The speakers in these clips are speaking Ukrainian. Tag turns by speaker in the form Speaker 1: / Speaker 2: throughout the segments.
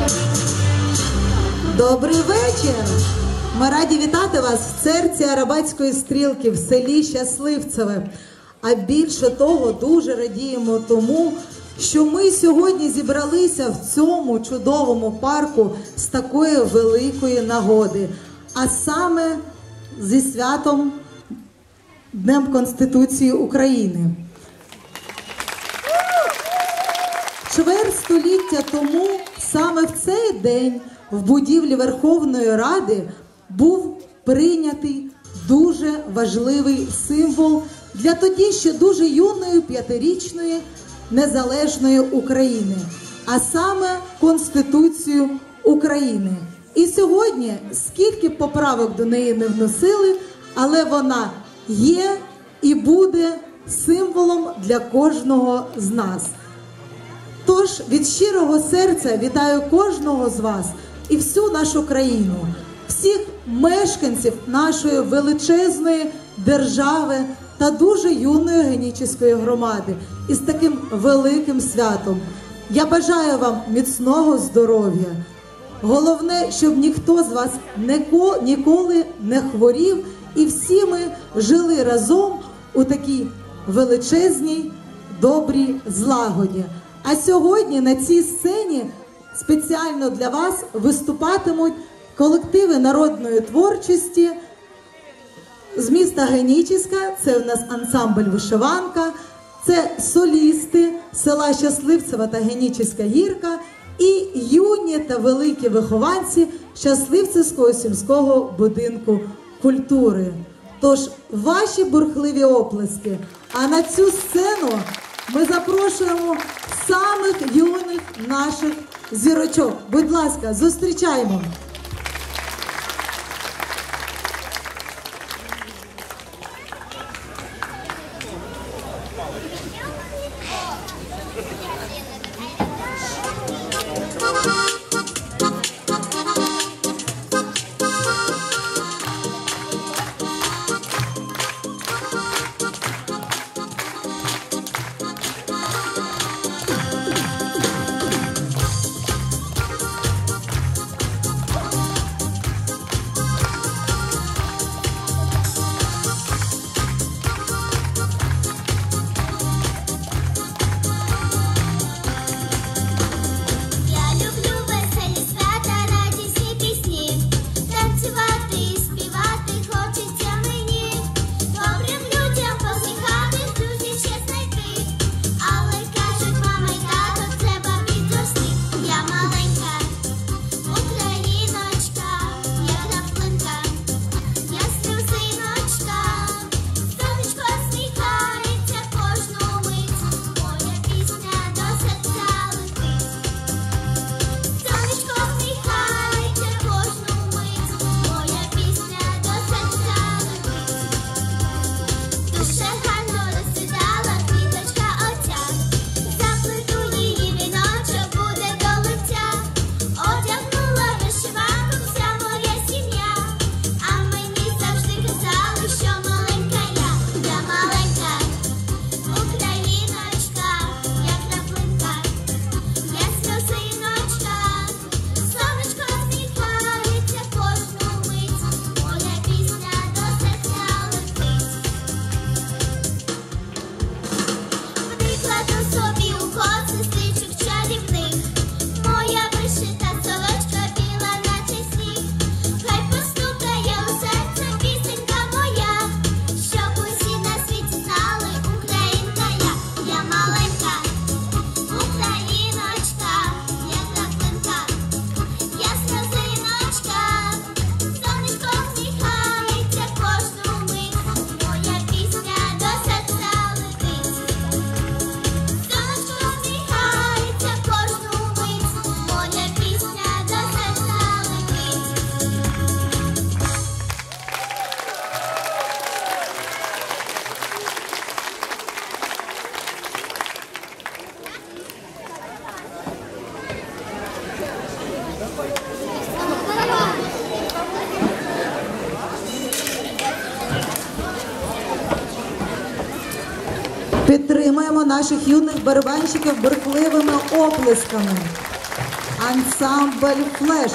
Speaker 1: Добрий вечір! Ми раді вітати вас в серці Арабатської стрілки в селі Щасливцеве. А більше того, дуже радіємо тому, що ми сьогодні зібралися в цьому чудовому парку з такої великої нагоди. А саме зі святом Днем Конституції України. Чверть століття тому, саме в цей день, в будівлі Верховної Ради був прийнятий дуже важливий символ для тоді ще дуже юної 5-річної незалежної України, а саме Конституцію України. І сьогодні, скільки поправок до неї не вносили, але вона є і буде символом для кожного з нас. Тож від щирого серця вітаю кожного з вас і всю нашу країну, всіх мешканців нашої величезної держави та дуже юної генічеської громади із таким великим святом. Я бажаю вам міцного здоров'я. Головне, щоб ніхто з вас ніколи не хворів і всі ми жили разом у такій величезній, добрій злагоді. А сьогодні на цій сцені спеціально для вас виступатимуть колективи народної творчості з міста Генічеська. Це у нас ансамбль «Вишиванка», це солісти села Щасливцева та Генічеська гірка і юні та великі вихованці Щасливцевського сільського будинку культури. Тож ваші бурхливі оплески, а на цю сцену ми запрошуємо самих юних наших зірочок. Будь ласка, зустрічаємо! Підтримуємо наших юних барабанщиків бурхливими оплесками. ансамбль «Флеш».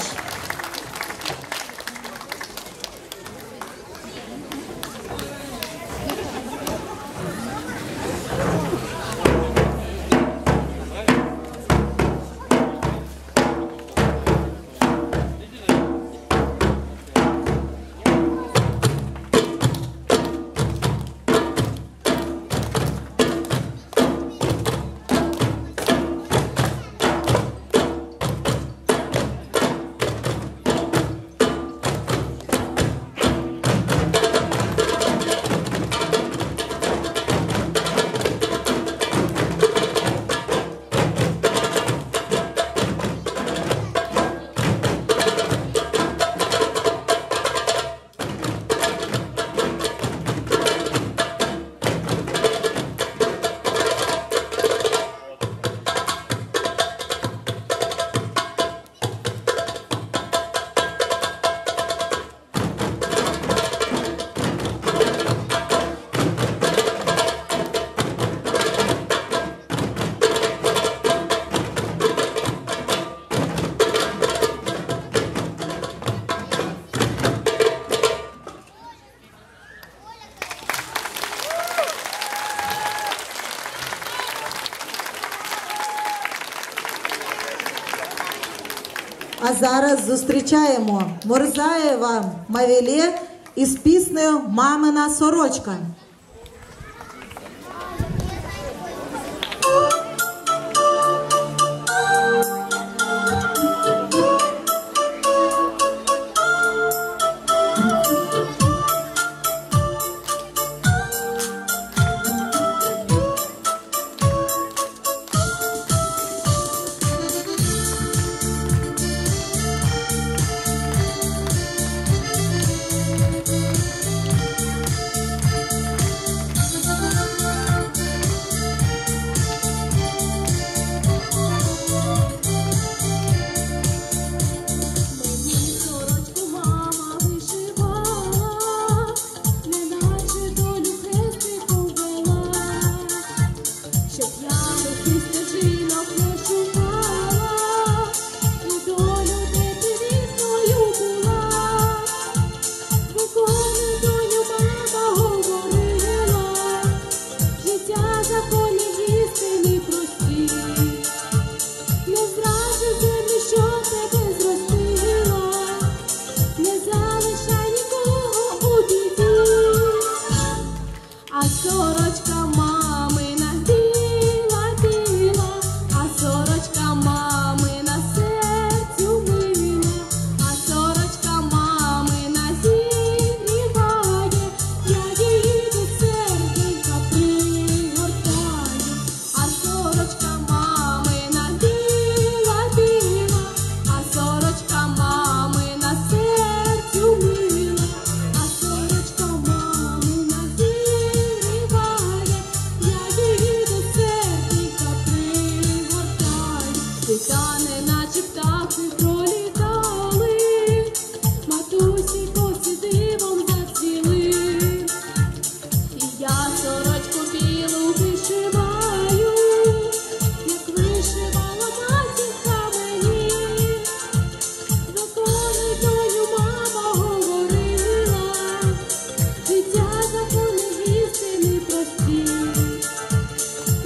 Speaker 1: А зараз зустрічаємо Мурзаєва Мавіле із піснею «Мамина сорочка».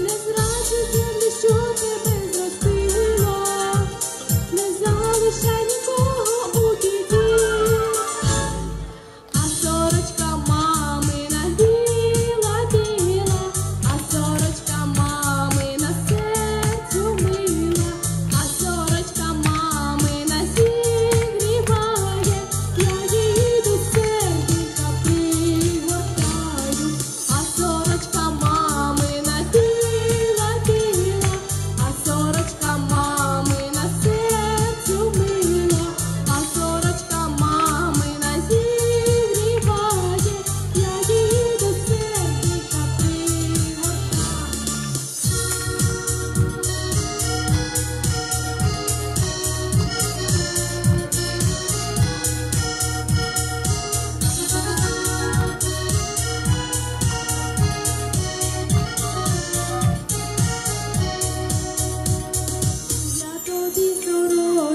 Speaker 2: Shine.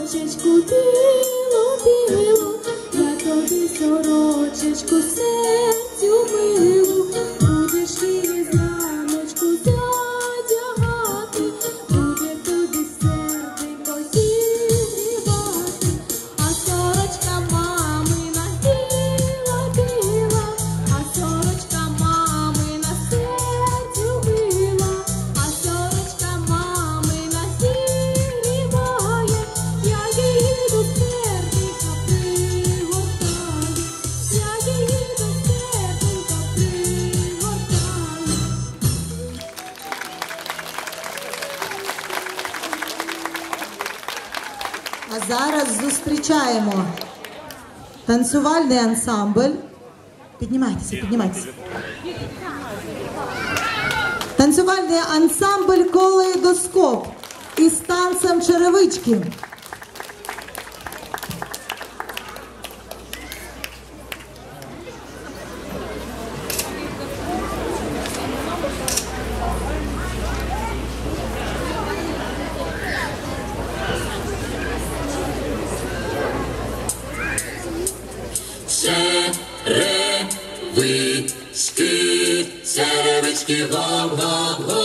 Speaker 2: сорочечку білу-білу, я тобі сорочечку серцю милу, будеш її зраночку задягати, буде тобі серденько зігрівати, а сорочка мамина біла-біла, а сорочка мамина серцю мила, а сорочка мамина зігріває, я її до серденька пригортаю, я її до серденька пригортаю.
Speaker 1: А зараз зустрічаємо танцювальний ансамбль. Піднімайтеся, піднімайтеся. Танцювальний ансамбль «Калейдоскоп» із танцем черевички.
Speaker 3: Черевички, черевички, гоп-гоп-гоп.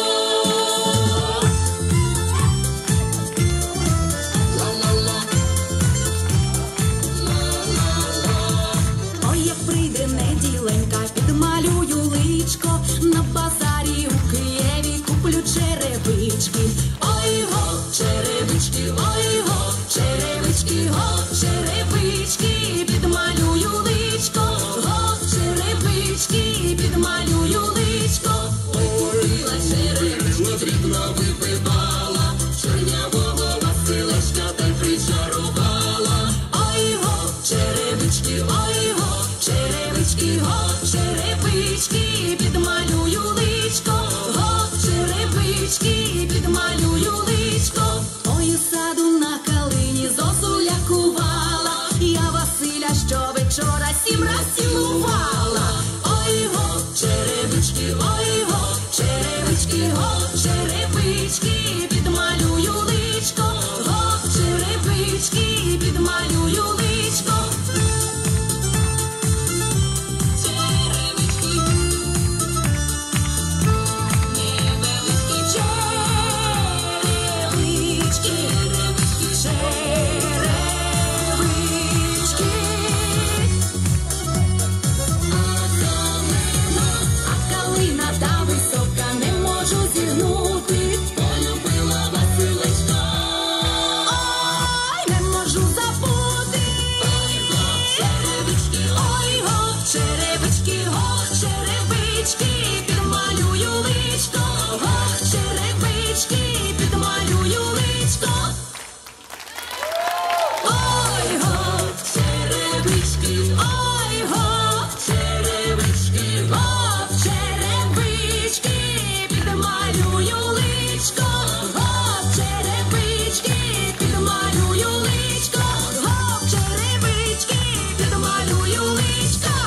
Speaker 2: Ой, як прийде неділенька, підмалюю личко, на базарі у Києві куплю черевички. Ой-го, черевички, ой-го, черевички, го, черевички, підмалюю личко, го, черевички, підмалюю личко.
Speaker 3: Ой, купила черевички, дрібно випивала, чорнявого Василечка та й причарувала.
Speaker 2: Ой-го, черевички, ой-го, черевички, го, черевички, підмалюю личко, го, черевички, підмалюю личко. Ой, у саду на калині зозуля кувала, я Василя щовечора 7 раз цілувала. Ой-го, черевички, ой-го, черевички, го, черевички, підмалюю личко, го, черевички, підмалюю личко. Черевички, невеличкі черевички, черевички. А калина та висока, не можу зігнути,
Speaker 3: Полюбила Василечка.
Speaker 2: ой, не можу забути.
Speaker 3: Черевички,
Speaker 2: Ой-го, черевички, го, черевички, підмалюю личко, го, черевички, підмалюю личко. Ой-го, черевички, ой-го, черевички, го, черевички, підмалюю личко, го, черевички, підмалюю личко, го, черевички, підмалюю личко.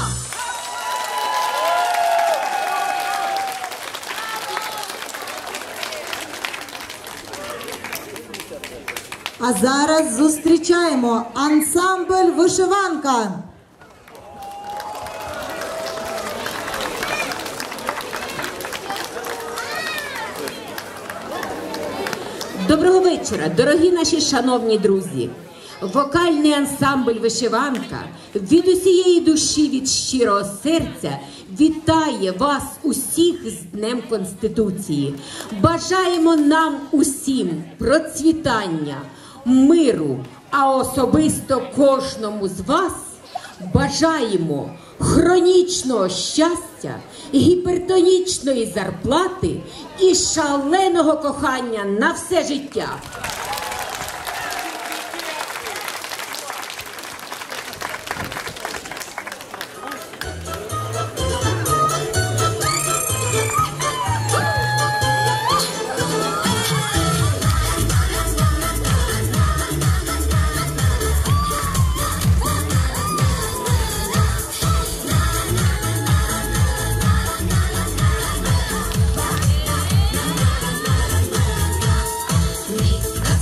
Speaker 1: А зараз зустрічаємо ансамбль «Вишиванка».
Speaker 4: Доброго вечора, дорогі наші шановні друзі! Вокальний ансамбль «Вишиванка» від усієї душі, від щирого серця вітає вас усіх з Днем Конституції. Бажаємо нам усім процвітання, миру, а особисто кожному з вас бажаємо хронічного щастя, гіпертонічної зарплати і шаленого кохання на все життя.
Speaker 2: Міста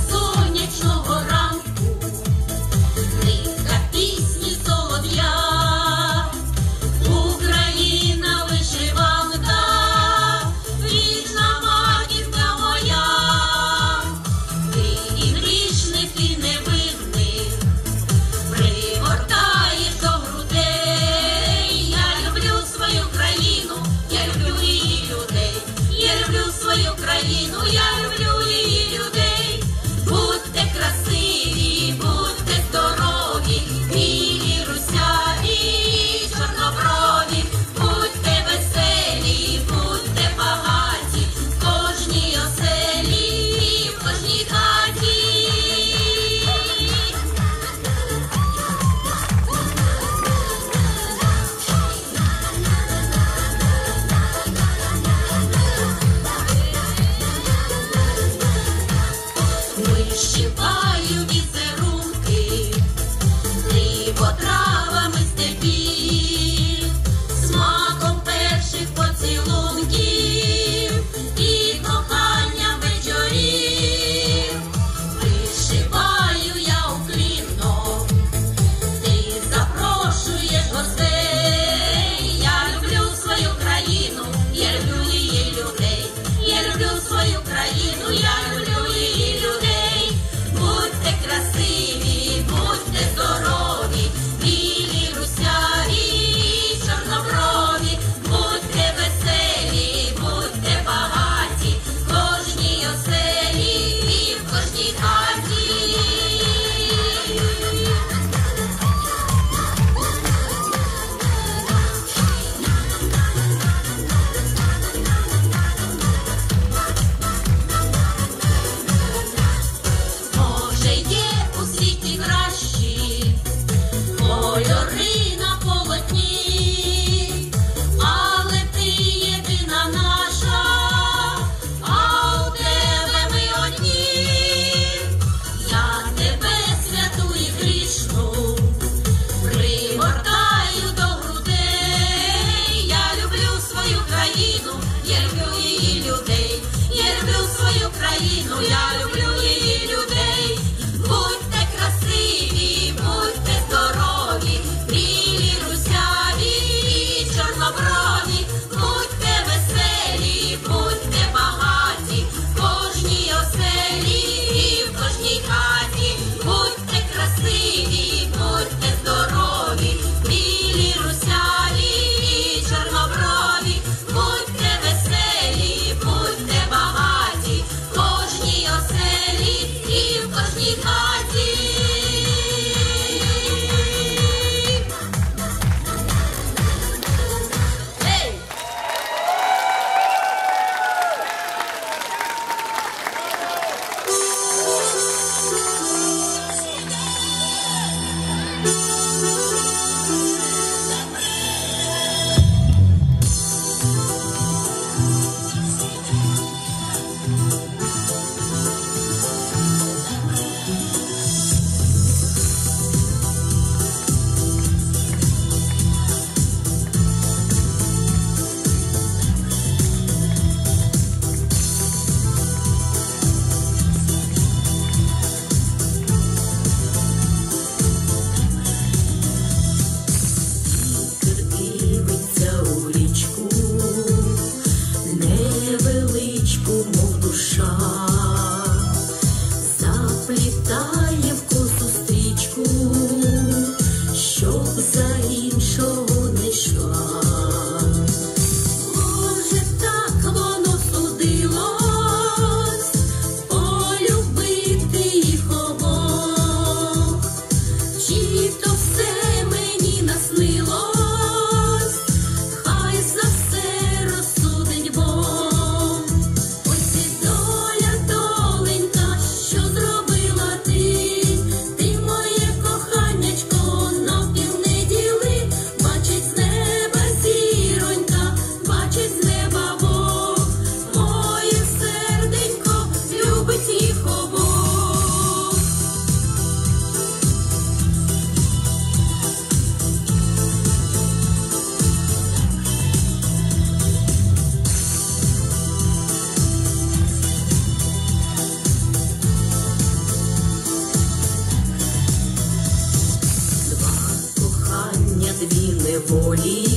Speaker 3: неволі,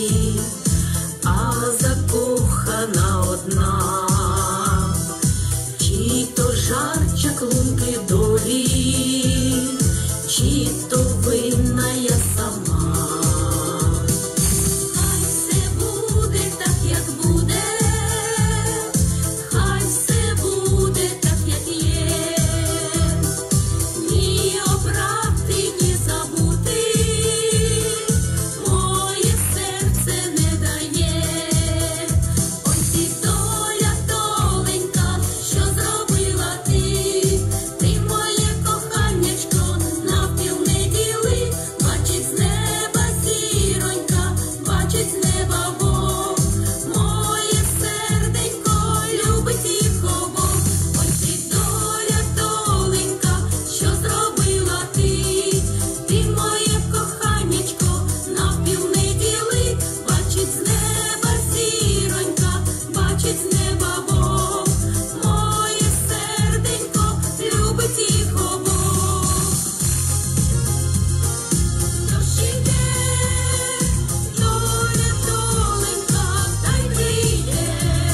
Speaker 3: а закохана одна. Чи то жар чаклунки долі, чи то винна я сама. Хай все буде так, як буде, хай все буде так, як є. Ні обрати, ні забути, моє серце не дає. Ось і доля, доленька, що зробила ти. Ти моє коханячко навпіл не діли. Бачить з неба зіронька, бачить з неба Бог. Моє серденько любить їх обох. Ось і доля, доленька, що зробила ти. Ти моє коханячко навпіл не діли. Бачить з неба зіронька, бачить з неба Бог. Моє серденько любить їх обох. Дощ іде, доля, доленька, та й прийде.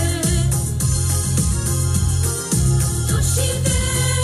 Speaker 3: Дощ іде,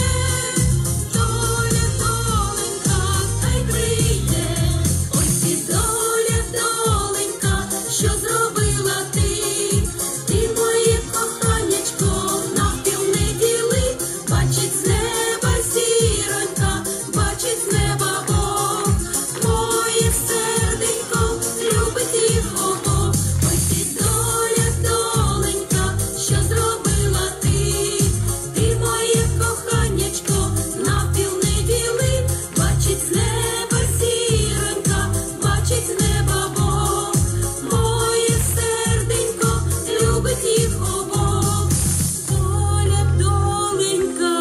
Speaker 3: доля, доленька, та й прийде. Ось і доля, доленька, що зробила ти. Ти моє коханячко навпіл не діли. Бачить з неба зіронька, бачить з неба Бог. Моє серденько любить їх обох. Ось і доля, доленька, що зробила ти. Ти моє коханячко навпіл не діли. Бачить з неба зіронька, бачить з неба Бог. Моє серденько любить їх обох. Доля, доленька.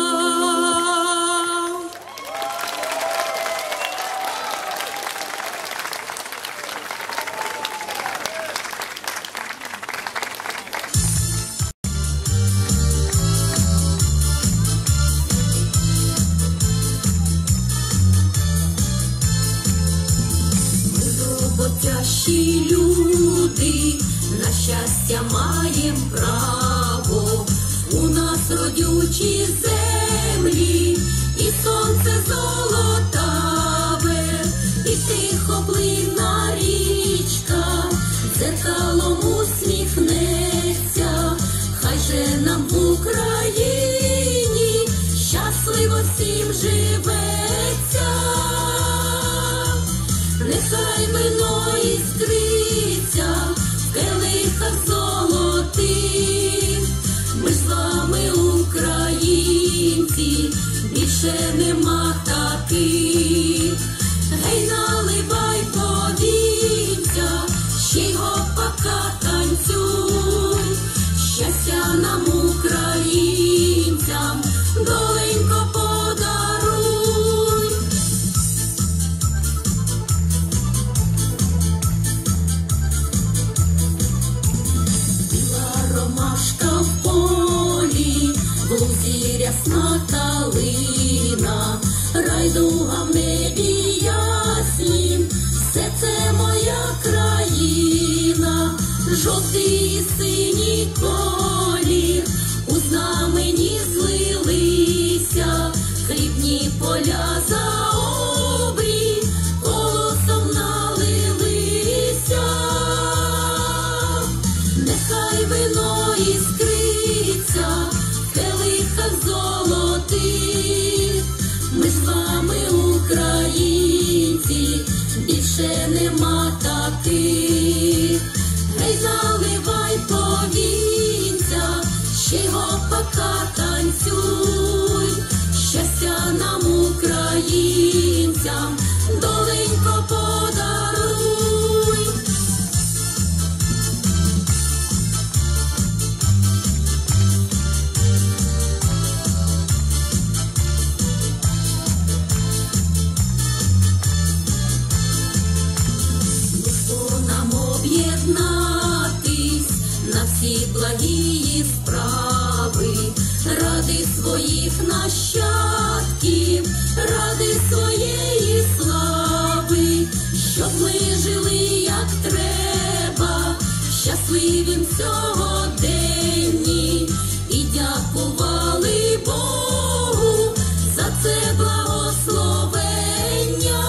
Speaker 3: Роботящі люди, на щастя маєм право. У нас родючі землі, і сонце золотаве, і тихоплинна річка, дзеркалом усміхнеться. Хай же нам в Україні щасливо всім живеться. Нехай вино іскриться в келихах золотих. Ми з вами, українці, більше нема таких. Гей, наливай, повінця, ще й гопака танцюй. Щастя нам, українцям, доленько подаруй. Біла ромашка в полі, в лузі рясна калина, райдуга в небі яснім, все це моя країна. Жовтий і синій колір у знамені злилися, хлібні поля за обрій колосом налилися. Нехай вино іскриться в келихах золотих. Ми з вами, українці, більше нема таких. Гей, наливай, повінця, ще й гопака танцюй. Щастя нам, українцям, доленько подаруй. всі благії справи, ради своїх нащадків, ради своєї слави, щоб ми жили як щасливім сьогоденні і дякували Богу за це благословення.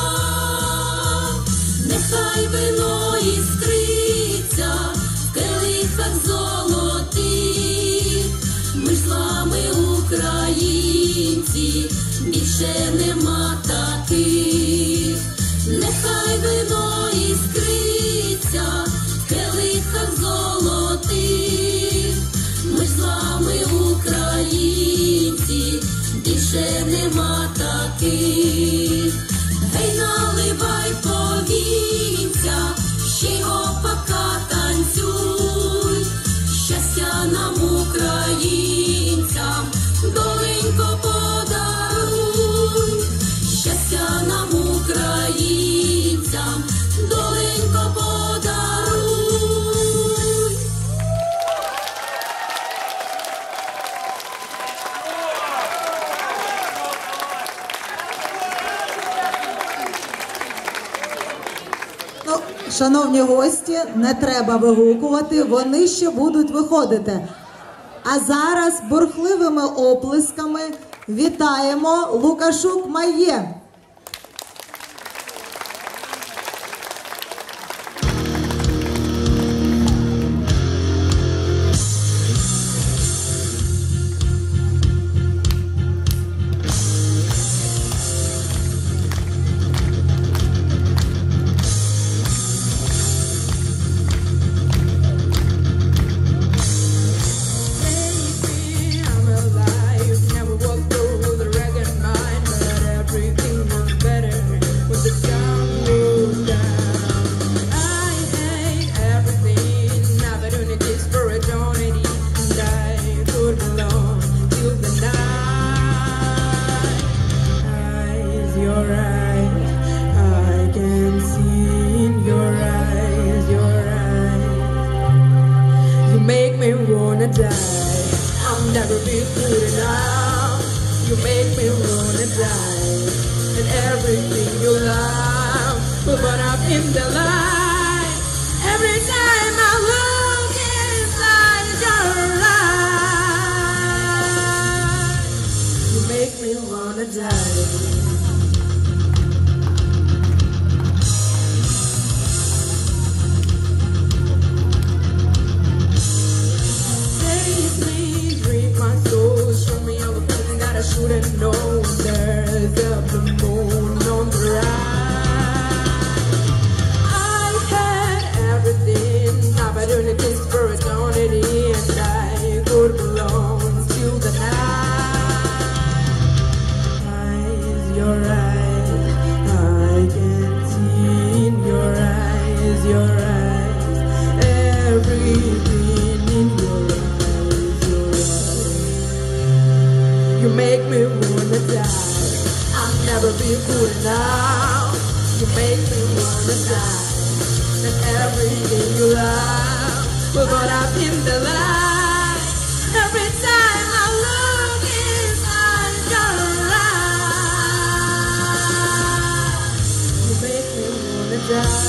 Speaker 3: Нехай вино іскриться в келихах золотих, ми ж з вами, українці, більше нема таких. Нехай вино іскриться в келихах золотих, ми ж з вами, українці, більше нема таких. Гей, наливай повінця, ще й гопака танцюй, щастя нам, українцям, доленько подаруй, щастя нам, українцям, доленько подаруй.
Speaker 1: Ну, шановні гості, не треба вигукувати, вони ще будуть виходити. А зараз бурхливими оплесками вітаємо Лукашук Майє.
Speaker 5: I'm alive, never walked through the ragged mind, but everything was better when the sun goes down. I hate everything, opportunities for eternity, and I could belong till the night. Eyes, your eyes, I can see in your eyes, your eyes. You make me wanna die. I'll never be good enough. You make me wanna die. And everything you love will burn up in the light. Every time I look inside your eyes, you make me wanna die. Read my soul, show me all the things that I shouldn't know. There's a blue moon on the rise. I had everything, opportunities for eternity, and I could belong to the night. Eyes, your eyes, I can see in your eyes, your eyes, everything in your eyes. You make me wanna die. I'll never be good enough. You make me wanna die. And everything you love will burn up in the light. Every time I look inside your eyes, you make me wanna die.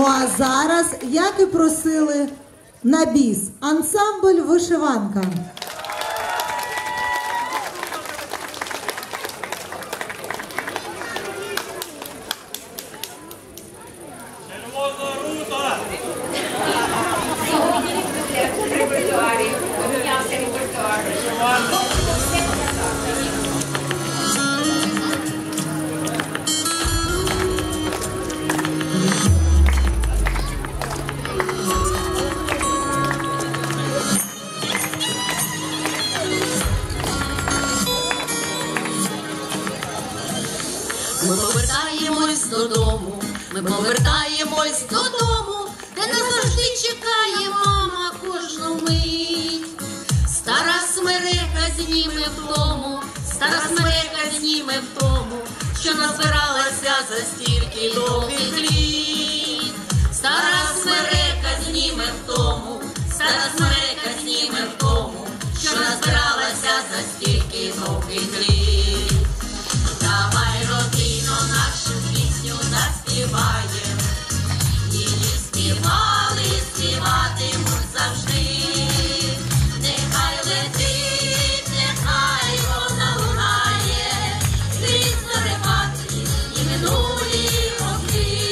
Speaker 1: а зараз, як і просили, на біс. Ансамбль «Вишиванка».
Speaker 3: Ми повертаємось додому, ми повертаємось додому, де нас завжди чекає мама кожну мить. Стара смерека зніме втому, стара смерека зніме втому, що назбиралася за стільки довгих літ. Стара смерека зніме втому, стара смерека зніме втому, що назбиралася за стільки довгих літ. Давай, родино, нашу пісню заспіваєм, її співали, співатимуть завжди. Нехай летить, нехай вона лунає, крізь зорепади і минулі роки.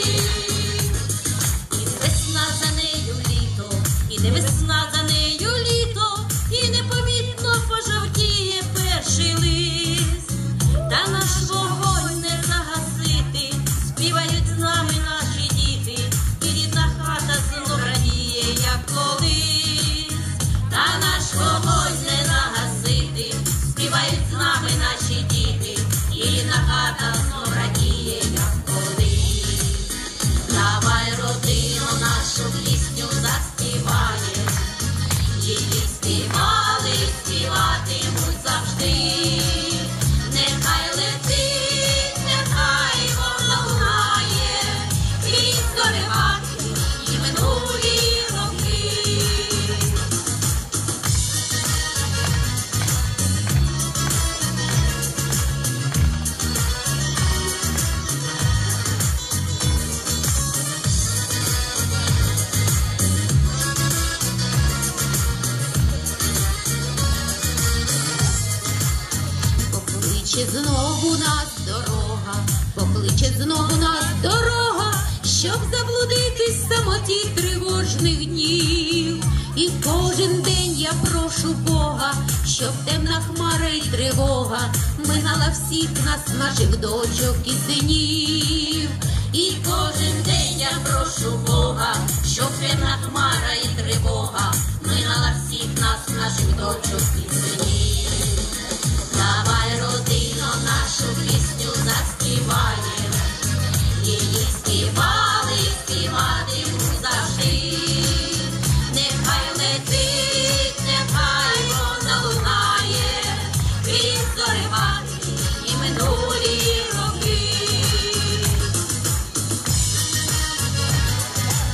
Speaker 3: І весна за нею літо, і не весна за нею літо, і непомітно пожовтіє перший лист. Та наш вогонь не загасити, співають з нами наші діти, і рідна хата знов радіє, як колись. Та наш вогонь не загасити, співають з нами наші діти, і рідна хата знов радіє, як колись. Давай, родино, нашу пісню заспіваєм, її співали, співатимуть завжди. Нехай летить, нехай вона лунає, крізь зорепади і минулі роки. Покличе знову нас дорога, покличе знову нас дорога, щоб заблудитись в самоті тривожних днів. І кожен день я прошу Бога, щоб темна хмара й тривога минала всіх нас, наших дочок і синів. І кожен день я прошу Бога, щоб темна хмара й тривога минала всіх нас, наших дочок і синів. Давай, родино, нашу пісню заспіваєм, її співали, співатимуть завжди. Нехай летить, нехай вона лунає, крізь зорепади і минулі роки.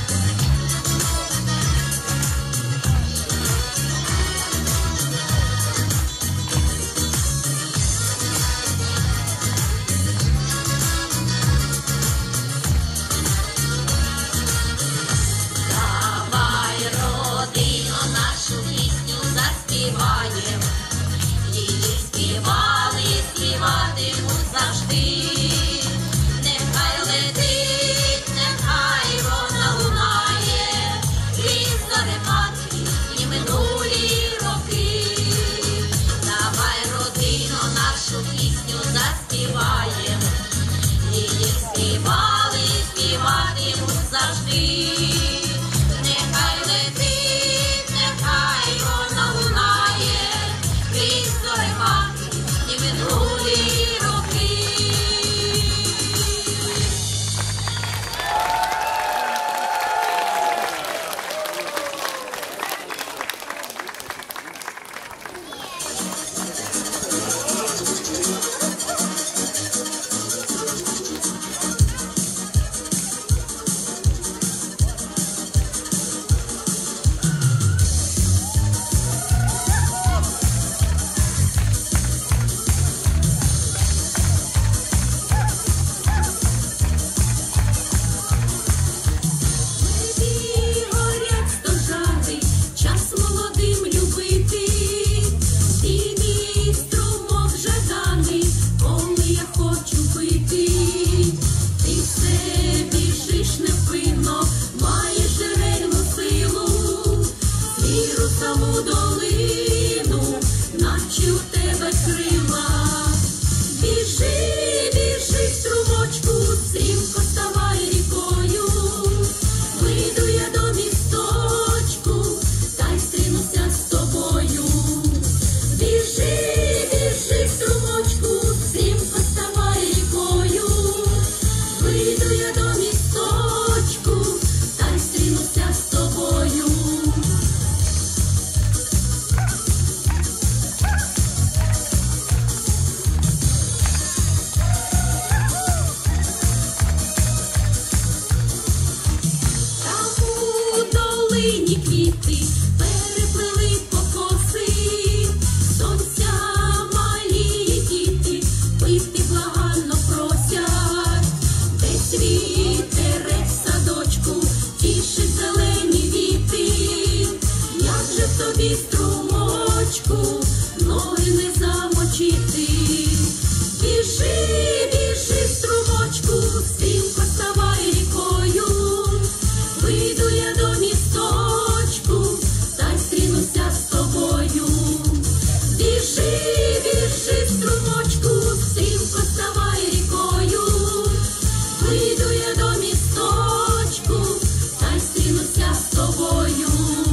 Speaker 3: калині квіти, переплели покоси, сонця малі діти, пити благально просять, десь вітерець в садочку, тішить зелені віти, як же в тобі, струмочку, ноги не замочити. Біжи, біжи, струмочку, стрімко ставай рікою, вийду я до місточку, та й стрінуся з тобою. Біжи, біжи, струмочку, стрімко ставай рікою, вийду я до місточку, та й стрінуся з тобою.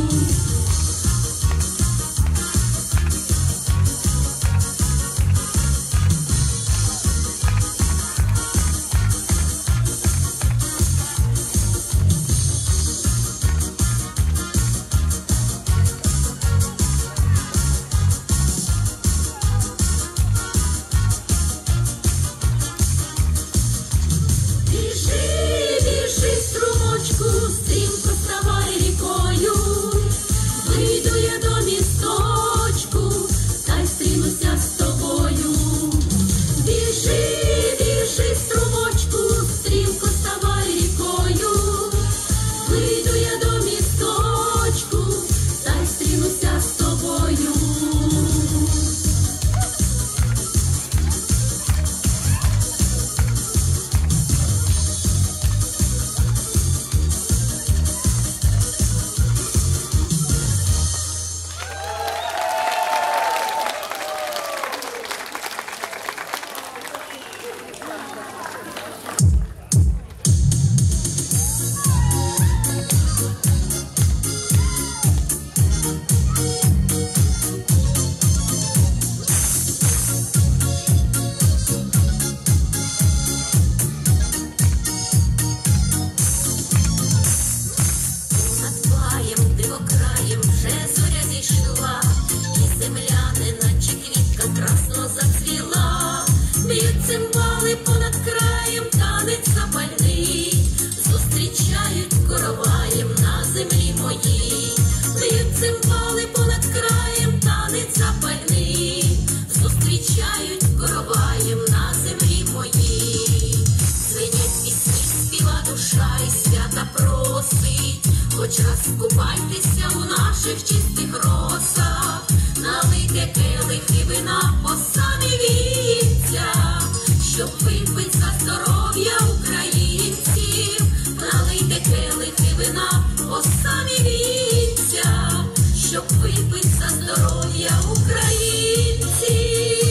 Speaker 3: Біжи, біжи, струмочку, стрімко ставай рікою, вийду я до місточку, та й стрінуся з тобою. Біжи, біжи, струмочку, стрімко ставай рікою, вийду я до місточку, та й стрінуся з тобою. Над плаєм, дивокраєм вже зоря зійшла, і земля, неначе квітка, красно зацвіла. Б'ють цимбали понад краєм, танець запальний, зустрічають короваєм на землі моїй. Б'ють цимбали понад краєм, танець запальний, зустрічають короваєм на землі моїй. Звенять пісні, співа душа і свята просить, хоч раз купайтеся у наших чистих росах, налийте келихи вина по самі вінця, щоб випить за здоров'я українців, налийте келихи вина по самі вінця, щоб випить за здоров'я українців.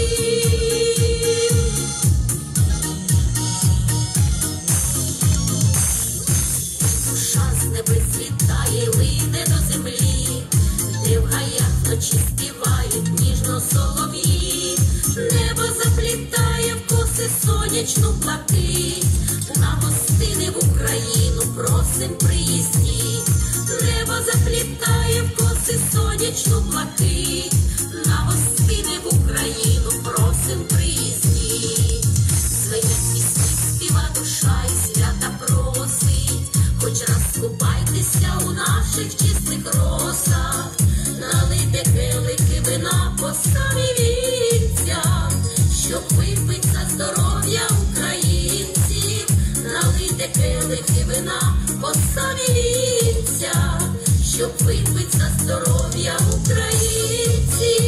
Speaker 3: Душа з небес злітає, лине до землі, де в гаях вночі співають ніжно солов'ї. Небо заплітає в коси сонячну блакить, на гостини в Україну просим приїздіть. Небо заплітає в коси сонячну блакить, на гостини в Україну просим приїздіть. Звенять пісні, співа душа і свята просить, хоч раз купайтеся у наших чистих росах, налийте келихи вина по самі вінця, щоб випить за здоров'я українців, налийте келихи вина по самі вінця, щоб випить за здоров'я українців.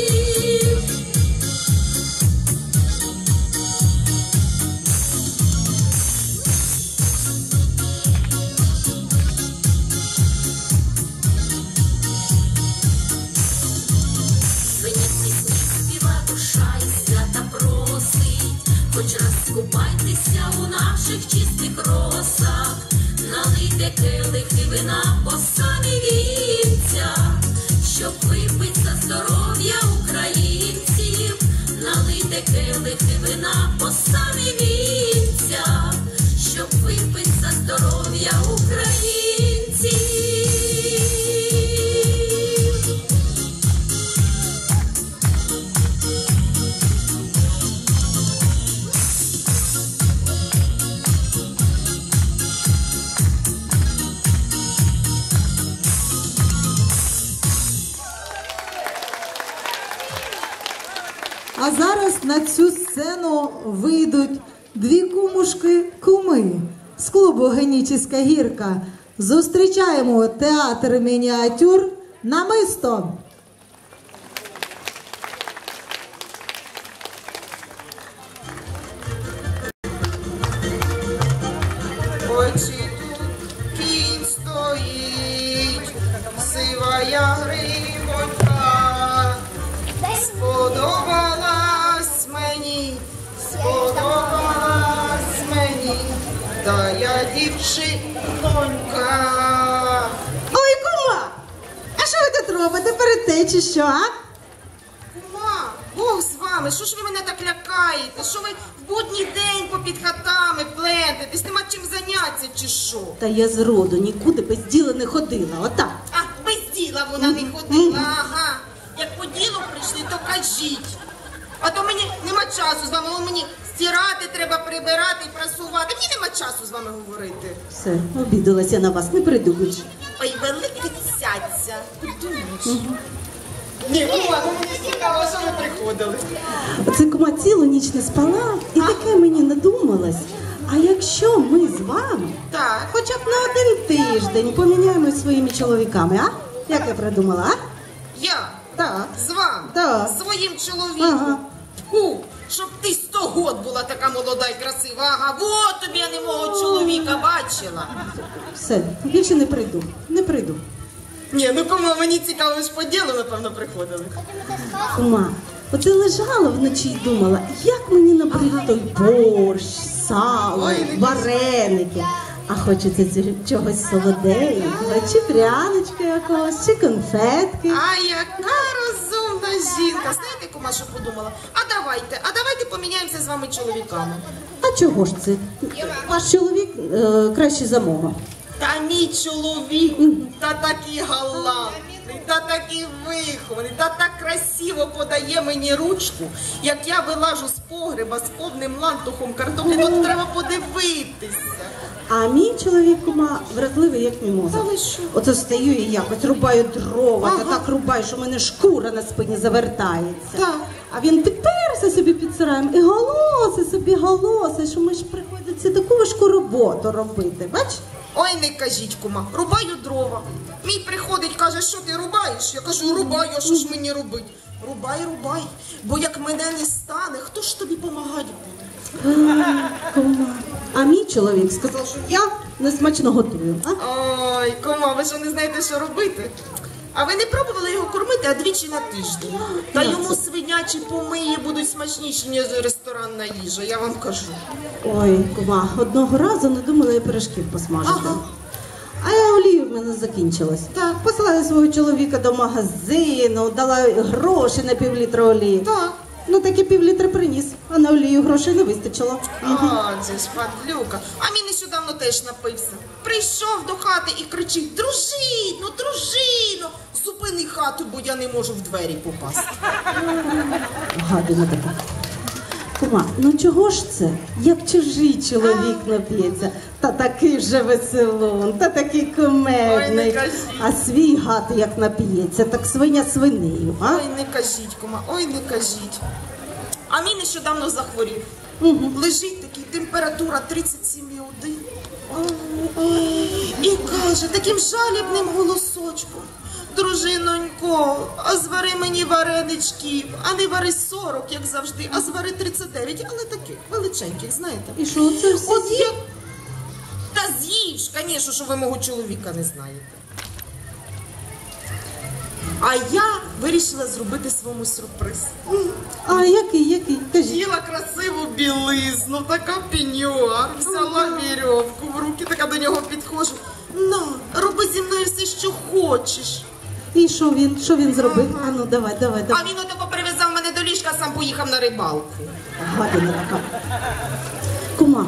Speaker 3: Звенять пісні, співа душа і свята просить, хоч раз купайтеся у наших чистих росах, налийте келихи вина по самі вінця, щоб випить за здоров'я українців, налийте келихи вина по самі вінця, щоб випить за здоров'я українців.
Speaker 1: А зараз на цю сцену вийдуть дві кумушки-куми з клубу «Генічеська гірка». Зустрічаємо театр мініатюр «Намисто».
Speaker 6: Ой, чи тут кінь стоїть, сивая гривонька, сподобалась мені, та я дівчинонька.
Speaker 1: Ой, кума! А що ви тут робите? Перед чи що, а?
Speaker 6: Кума, Бог з вами, що ж ви мене так лякаєте? Що ви в будній день попід хатами плентитесь, нема чим заняття чи що?
Speaker 1: Та я зроду нікуди без діла не ходила, отак.
Speaker 6: А, без діла вона не ходила, ага. Як по ділу прийшли, то кажіть. А то мені нема часу з вами, мені стирати треба, прибирати, прасувати. Мені нема часу з вами говорити.
Speaker 1: Все, обідалася на вас, не прийду більше.
Speaker 6: Ой, велике цяця. Ти думаєш? Ні, ну ладно, мені цікаво, що ви приходили.
Speaker 1: Оце кума цілу ніч не спала і таке мені надумалось. А якщо ми з вами
Speaker 6: Так.
Speaker 1: хоча б на один тиждень поміняємось своїми чоловіками, а? Як я придумала, а?
Speaker 6: Я
Speaker 1: Так.
Speaker 6: з вами,
Speaker 1: Так.
Speaker 6: своїм чоловіком.
Speaker 1: Ага.
Speaker 6: Фу, щоб ти 100 год була така молода і красива. Ага, вот тобі я не мого чоловіка бачила.
Speaker 1: Все, більше не прийду, не прийду.
Speaker 6: Ні, ну кому мені цікаво, ж по ділу, напевно, приходили.
Speaker 1: Кума, оце лежала вночі і думала, як мені набрид той борщ, сало,
Speaker 6: Ой, не
Speaker 1: вареники. А хочеться чогось солоденького, чи пряничка якогось, чи конфетки.
Speaker 6: А яка розумна жінка. Знаєте, кума, що подумала? А давайте поміняємося з вами чоловіками.
Speaker 1: А чого ж це? Ваш чоловік краще за мого.
Speaker 6: Та мій чоловік, та такий галантний, та такий вихований, та так красиво подає мені ручку, як я вилажу з погреба з повним лантухом картоплі, ну треба подивитися.
Speaker 1: А мій чоловік, кума, вразливий, як мімоза.
Speaker 6: Та ви що?
Speaker 1: Оце стою і якось рубаю дрова, та так рубаю, що в мене шкура на спині завертається.
Speaker 6: Так.
Speaker 1: А він підперся собі під сараєм і голосить, що ми ж приходиться таку важку роботу робити, бач?
Speaker 6: Ой, не кажіть, кума, рубаю дрова. Мій приходить, каже, що ти рубаєш? Я кажу, рубаю, а що ж мені робить? Рубай, бо як мене не стане, хто ж тобі помагати буде?
Speaker 1: Кума. А мій чоловік сказав, що я несмачно готую. А?
Speaker 6: Ой, кума, ви що не знаєте, що робити? А ви не пробували його кормити, а двічі на тиждень? Та йому свинячі помиї будуть смачніші, ніж ресторанна їжа, я вам кажу.
Speaker 1: Ой, кума, одного разу надумала я пиріжків посмажити.
Speaker 6: Ага.
Speaker 1: А я олія в мене закінчилась. Так, послала я свого чоловіка до магазину, дала гроші на півлітра олії.
Speaker 6: Так.
Speaker 1: Ну так і півлітра приніс, а на олію грошей не вистачило.
Speaker 6: А, це ж падлюка. А мій нещодавно теж напився. Прийшов до хати і кричить: дружино, зупини хату, бо я не можу в двері попасти.
Speaker 1: Гадина така. Кума, ну чого ж це? Як чужий чоловік нап'ється, та такий вже веселун, та такий
Speaker 6: Ой,
Speaker 1: кумедний,
Speaker 6: не кажіть.
Speaker 1: а свій гад як нап'ється, так свиня свинею, а?
Speaker 6: Ой, не кажіть, кума, ой, не кажіть. А мій нещодавно захворів. Лежить такий, температура 37,1. І каже таким жалібним голосочком: дружинонько, а звари мені вареничків, а не вари 40, як завжди, а звари 39, але таких величеньких, знаєте.
Speaker 1: І що це ж
Speaker 6: От я... Та з'їж, звісно, що ви мого чоловіка не знаєте. А я вирішила зробити своєму сюрприз.
Speaker 1: А який? Кажіть.
Speaker 6: Їла красиву білизну, така пеньюар, взяла вірьовку в руки, така до нього підходжу. На, роби зі мною все, що хочеш.
Speaker 1: І що він зробив? А ну давай.
Speaker 6: А він отако прив'язав мене до ліжка, а сам поїхав на рибалку.
Speaker 1: Гадина така. Кума,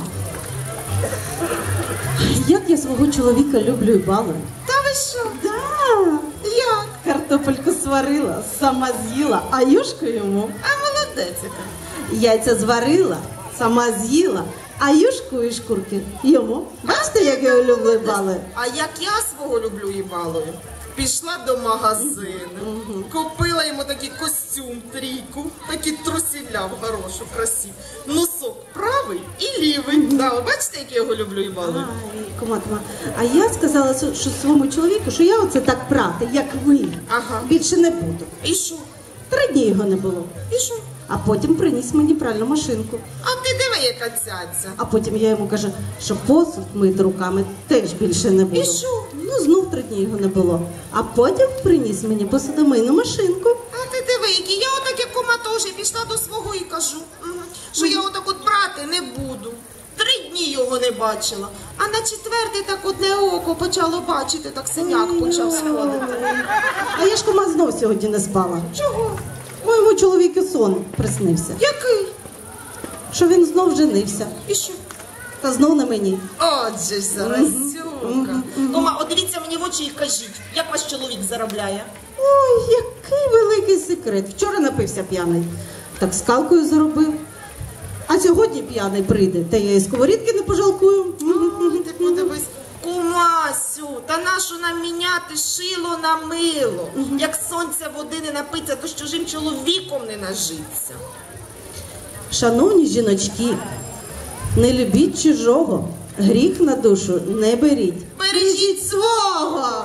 Speaker 1: як я свого чоловіка люблю і балую.
Speaker 6: Та ви що?
Speaker 1: Да.
Speaker 6: Як?
Speaker 1: Картопельку сварила, сама з'їла, а юшку йому.
Speaker 6: А молодець яка.
Speaker 1: Яйця зварила, сама з'їла, а юшку і шкурки йому. Бачите, як я люблю і балую?
Speaker 6: А як я свого люблю і балую? Пішла до магазину, купила йому такий костюм, трійку, такі трусіля в горошок красиві. Носок правий і лівий. Да, ви бачите, як я його люблю і балую?
Speaker 1: Ай, кума, а я сказала що своєму чоловіку, що я оце так прати, як ви,
Speaker 6: Ага.
Speaker 1: більше не буду.
Speaker 6: І що?
Speaker 1: 3 дні його не було.
Speaker 6: І що?
Speaker 1: А потім приніс мені пральну машинку.
Speaker 6: А ти диви, яка цяця.
Speaker 1: А потім я йому кажу, що посуд мити руками теж більше не буду.
Speaker 6: І що?
Speaker 1: Ну, знов 3 дні його не було. А потім приніс мені посудомийну машинку.
Speaker 6: А ти диви, який. Я отак, як кума теж пішла до свого і кажу, що я отак от брати не буду. 3 дні його не бачила. А на 4-й так одне око почало бачити, так синяк почав сходити.
Speaker 1: А я ж кума знов сьогодні не спала.
Speaker 6: Чого?
Speaker 1: Моєму чоловіку сон приснився.
Speaker 6: Який?
Speaker 1: Що він знов женився.
Speaker 6: І що?
Speaker 1: Та знов на мені.
Speaker 6: Отже ж, Зарасюка. Кума, от дивіться мені в очі і кажіть, як ваш чоловік заробляє?
Speaker 1: Ой, який великий секрет. Вчора напився п'яний. Так скалкою заробив. А сьогодні п'яний прийде, та я і сковорідки не пожалкую.
Speaker 6: Ти подивись, кумасю, та нашу нам міняти шило на мило. Як сонця води не напиться, то з чужим чоловіком не нажиться.
Speaker 1: Шановні жіночки, не любіть чужого, гріх на душу не беріть.
Speaker 6: Бережіть свого!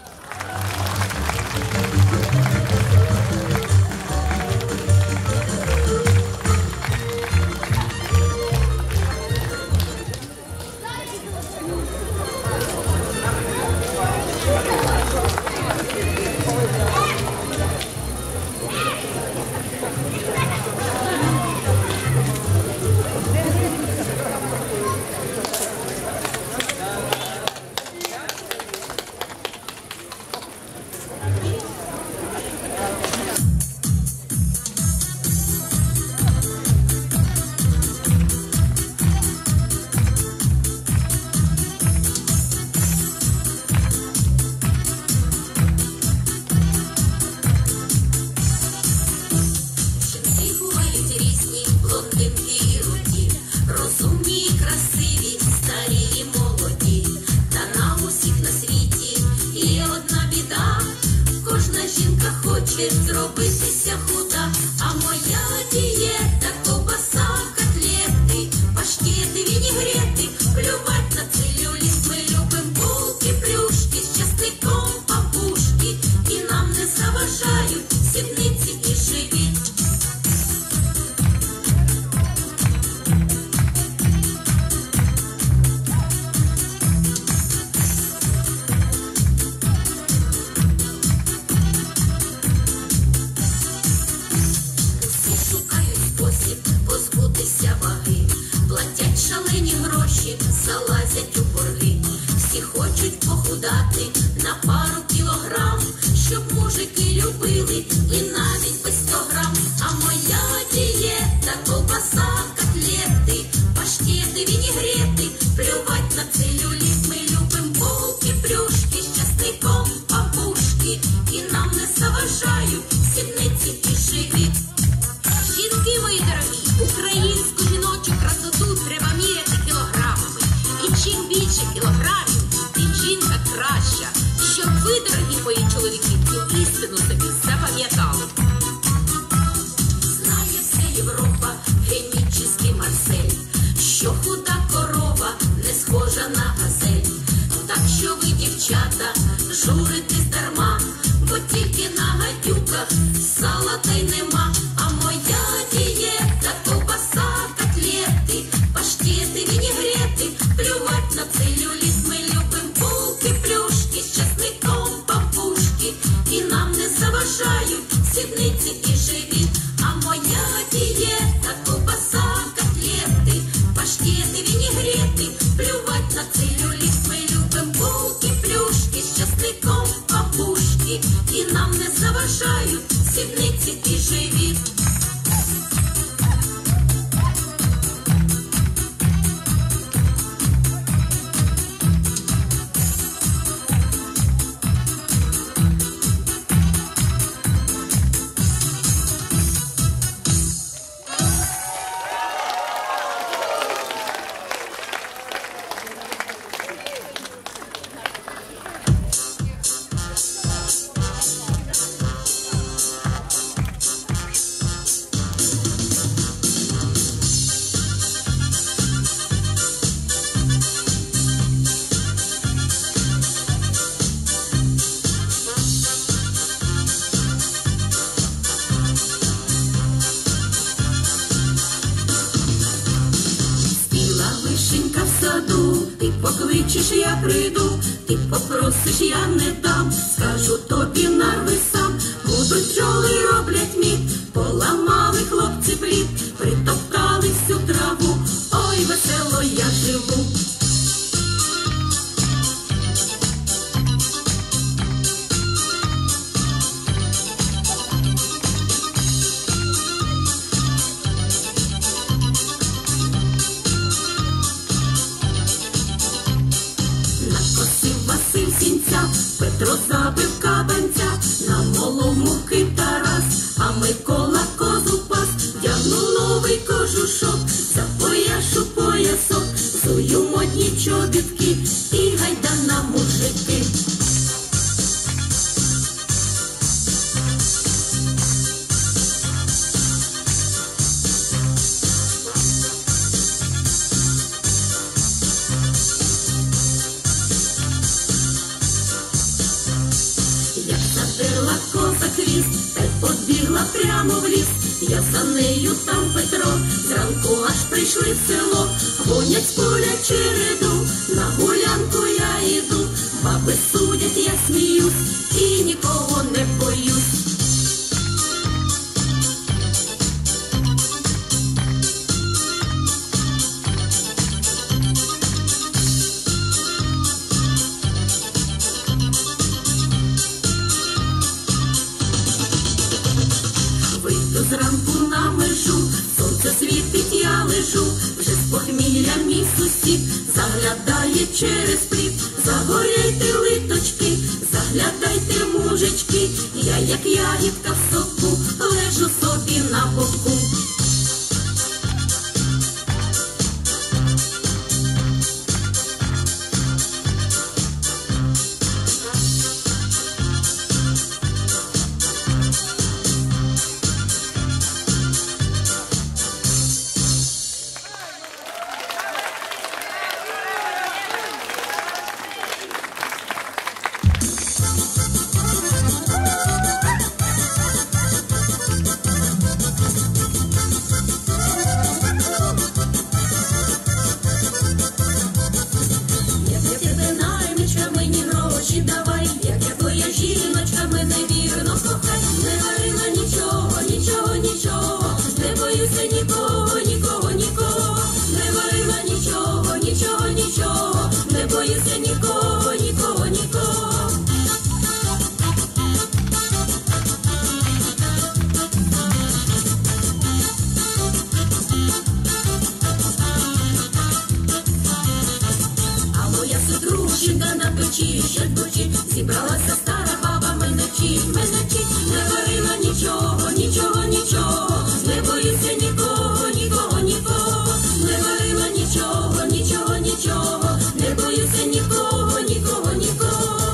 Speaker 3: Жінки бувають різні, блондинки і руді, розумні і красиві, старі і молоді. Та на усіх на світі є одна біда. Кожна жінка хоче зробитися худа. А моя дієта – ковбаса, котлети, паштети, вінігрети, плювать на целюліт. Ми любим булки, плюшки, з часником папушки. І нам не заважають сідниці і живіт. Всі шукають спосіб позбутися ваги, платять шалені гроші, залазять у борги. Всі хочуть похудати на пару кілограм, щоб мужики любили і навіть без 100 грам. А моя дієта – ковбаса, котлети, паштети, вінігрети, плювать на целюліт. Ми любим булки, плюшки, з часником папушки. І нам не заважають сідниці і живіт. Жінки мої дорогі, українську жіночу красоту треба міряти кілограмами. І чим більше кілограмів, тим жінка краща. Щоб ви, дорогі мої чоловіки, цю істину собі запам'ятали. Знає вся Європа, хімічний Марсель, що худа корова не схожа на газель. Так що ви, дівчата, журитесь дарма, бо тільки на гадюках сала та й нема. А моя дієта – ковбаса, котлети, паштети, вінігрети, плювать на целюліт. Ми любим булки, плюшки, з часником папушки. І нам не заважають сідниці і живіт. А моя дієта – ковбаса, котлети, паштети, вінігрети, плювать на целюліт. Ми любим булки, плюшки, з часником папушки. І нам не заважають сідниці і живіт. покличеш, я прийду, ти попросиш, я не дам, скажу тобі нарви сам, будуть бджоли роблять мід, поламали хлопці плід, притоптали всю траву, ой, весело я живу. Петро забив кабанця, намолов муки Тарас, а Микола козу пас, вдягнув новий кожушок, запояшу поясок, зую модні чобітки і гайда на мужики. Та й побігла прямо в ліс, я за нею там Петро, зранку аж прийшли в село, гонять з поля череду, на гулянку я іду, баби судять, я сміюсь, і нікого не боюсь. Зранку на межу, сонце світить, я лежу, вже з похмілля мій сусід заглядає через плід. Загоряйте литочки, заглядайте мужички, я як ягідка в соку, лежу собі на боку. Зібралася стара баба, мене вчить, не варила нічого, нічого, нічого, не боюся нікого, нікого, нікого, не варила нічого, нічого, нічого, не боюся нікого, нікого, нікого.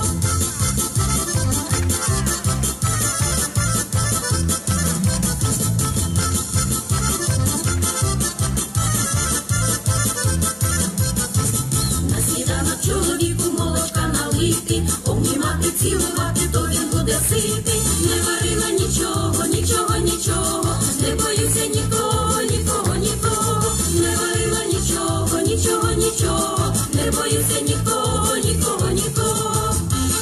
Speaker 3: На сніданок чоловіку молочка налити, обнімати, цілувати, то він буде ситий. Не варила нічого, нічого, нічого, не боюся нікого, нікого, нікого, не варила нічого, нічого, нічого, не боюся нікого, нікого, нікого.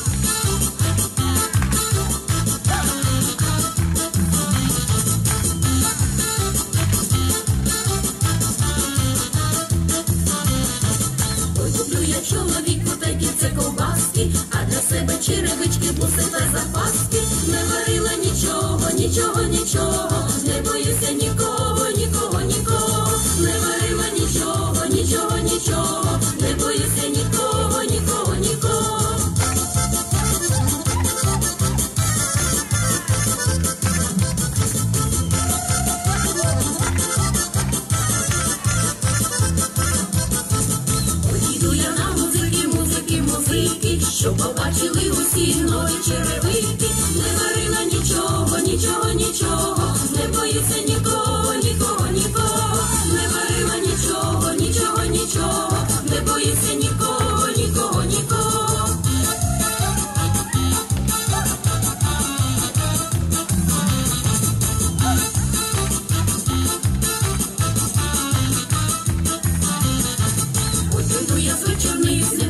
Speaker 3: Ой, куплю я чоловіку такі це ковбаски, а для себе черевички, буси та запаски. Не варила нічого, нічого, нічого, не боюся нікого, нікого, нікого, не варила нічого, нічого, нічого, не боюся нікого, нікого, нікого. Поїду я на музики, музики, музики, щоб побачили усі нові черевики. Не варила нічого, нічого, нічого, не боюся нікого, нікого, нікого, не варила нічого, нічого, нічого, не боюся нікого, нікого, нікого. Ось іду я з вечорниць,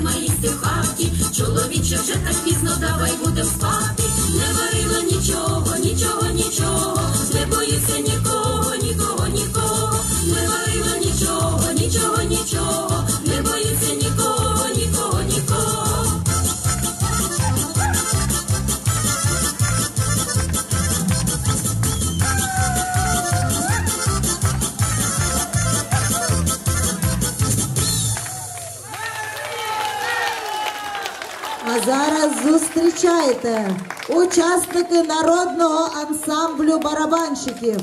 Speaker 3: буде спати, не варила нічого, нічого, нічого, не боїться нікого, нікого, нікого, не варила нічого, нічого, нічого, не боїться нікого, нікого, нікого.
Speaker 1: А зараз зустрічайте учасники народного ансамблю барабанщиків.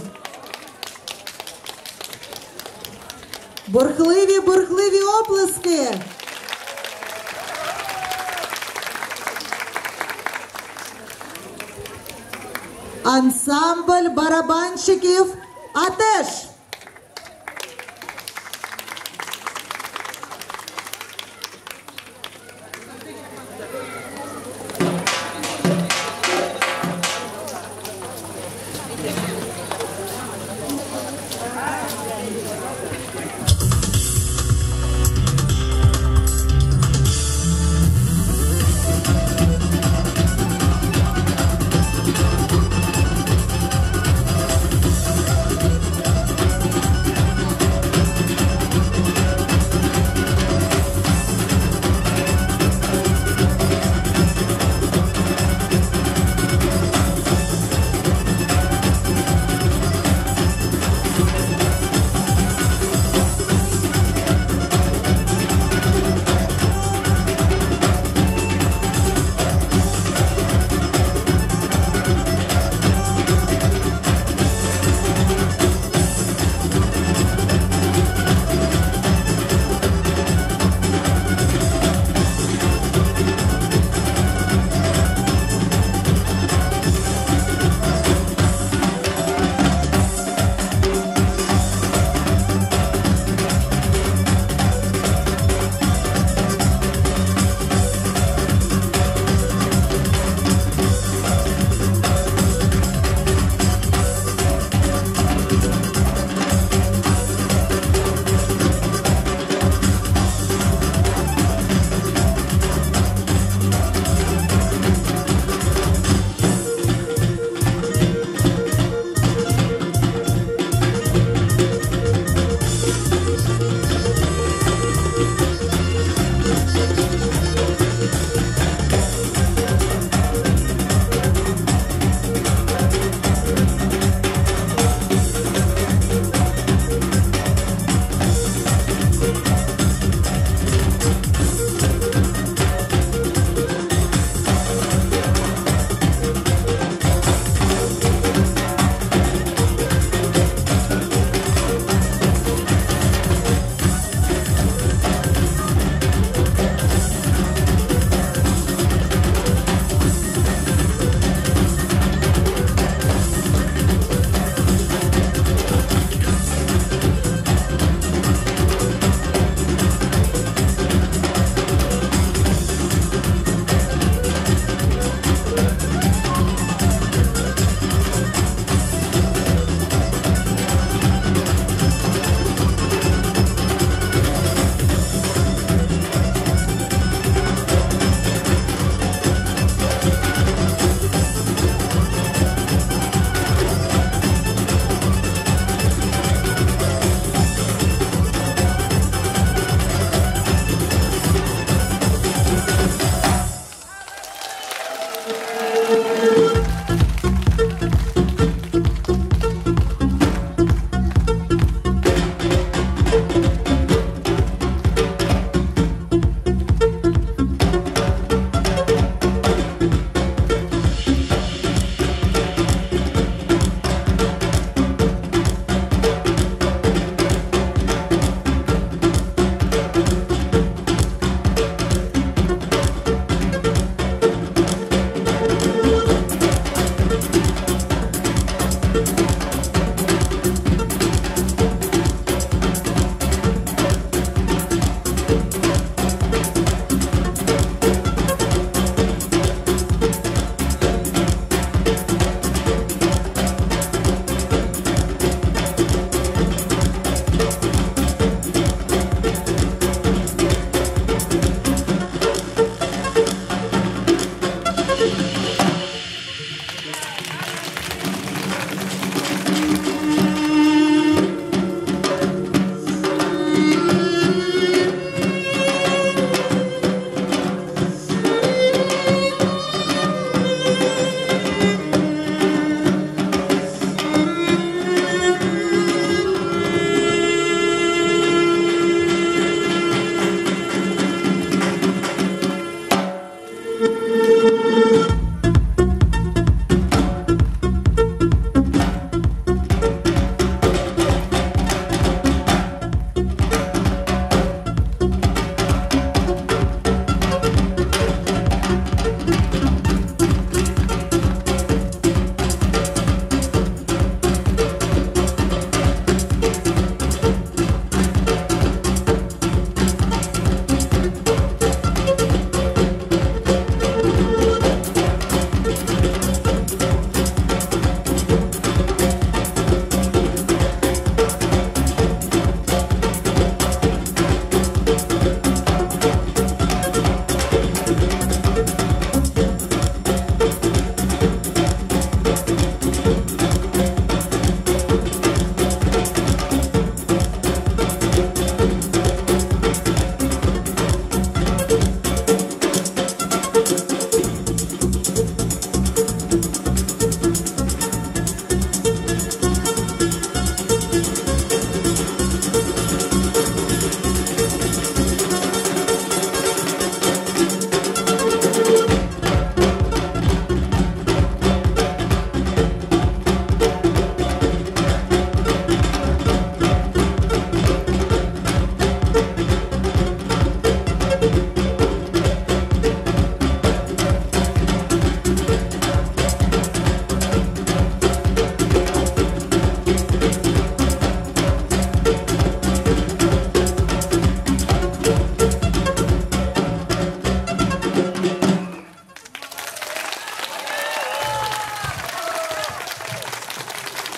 Speaker 1: Бурхливі оплески. Ансамбль барабанщиків «Атеш».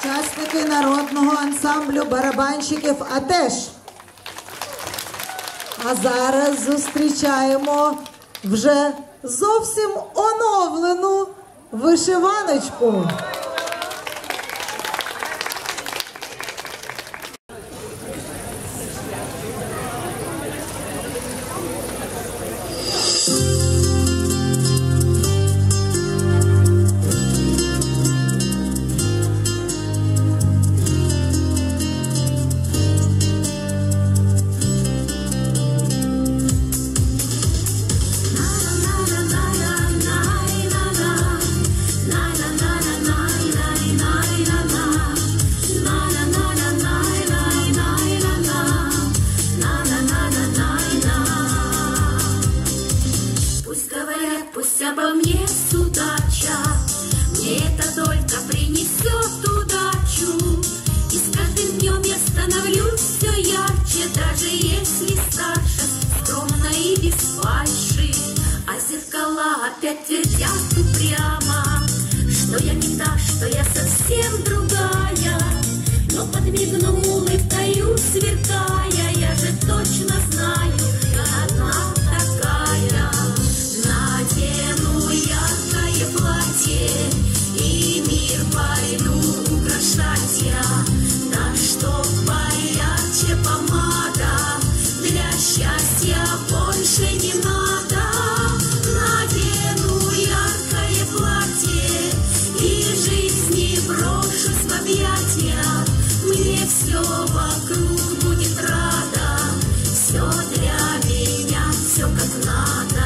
Speaker 1: Учасники народного ансамблю барабанщиків АТЕШ. А зараз зустрічаємо вже зовсім оновлену вишиваночку.
Speaker 3: Пусть обо мне судача, мне это только принесет удачу. И с каждым днем я становлюсь все ярче, даже если старше, скромно и без фальши. А зеркала опять твердят упрямо, что я не та, что я совсем другая. Но подмигну улыбкою сверкая, я же точно знаю, я одна такая. Надену яркое платье и мир пойду украшать я. Да чтоб поярче помада, для счастья больше не надо. Надену яркое платье и жизни брошусь в объятия. Мне все вокруг будет рада, все для меня, все как надо.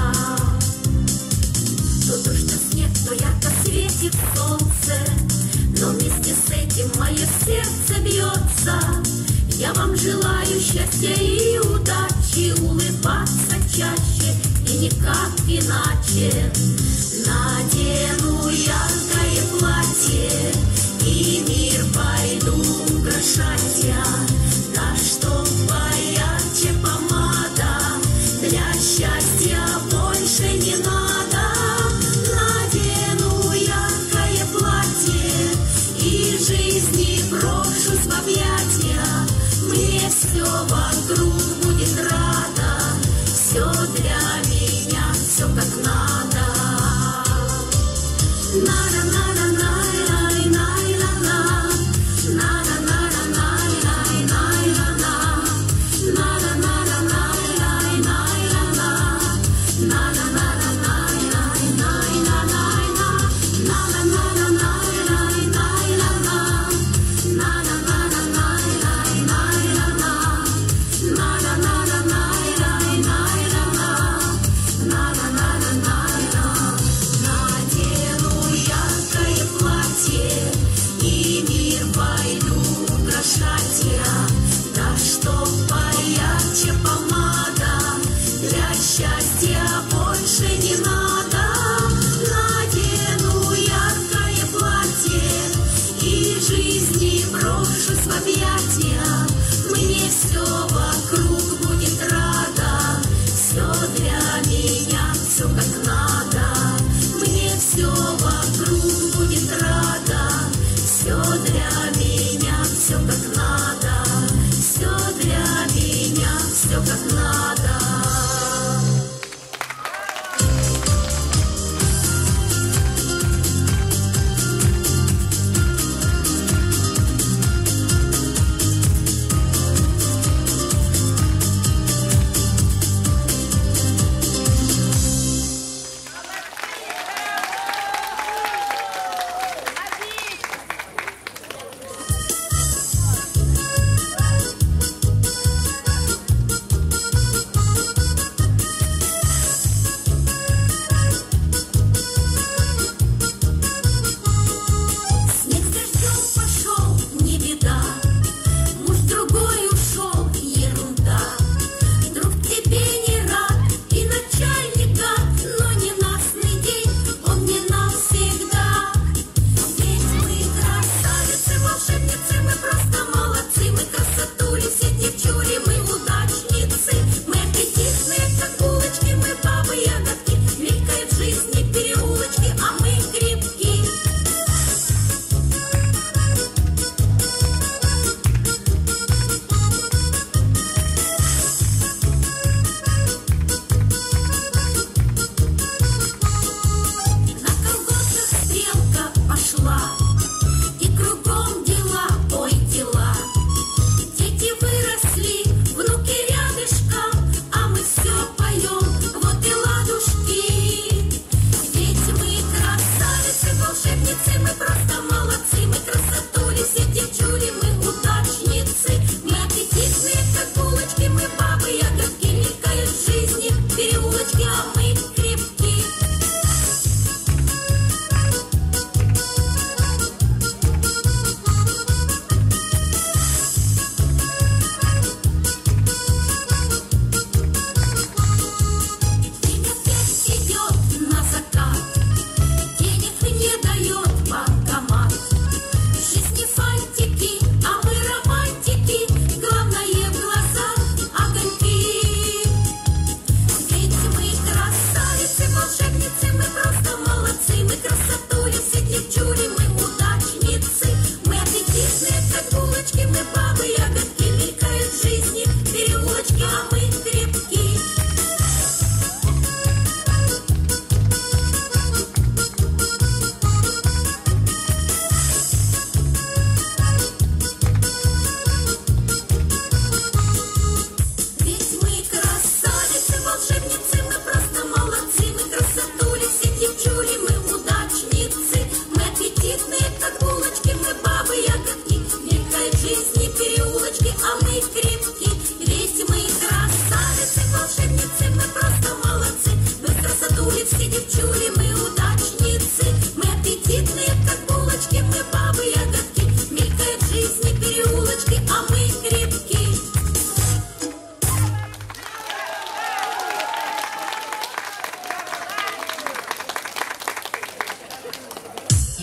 Speaker 3: То дождь, снег, то ярко светит солнце, но вместе с этим мое сердце бьется. Я вам желаю счастья и удачи, улыбаться чаще и никак иначе. Надену яркое платье и мир пойду украшать я. Да чтоб поярче помада, для счастья больше не надо. Надену яркое платье и жизни брошусь в объятия. Мне все вокруг будет рада, все для меня, все как надо.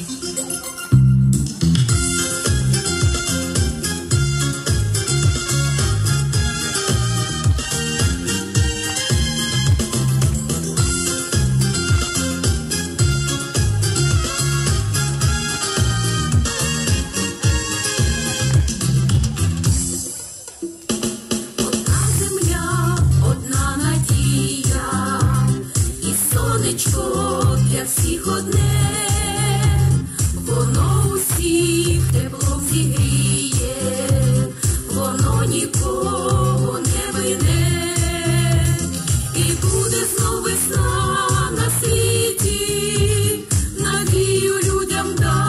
Speaker 3: Одна земля, одна надія, і сонечко для всіх одне, воно усіх теплом зігріє, воно нікого не мине, і буде знов весна на світі, надію людям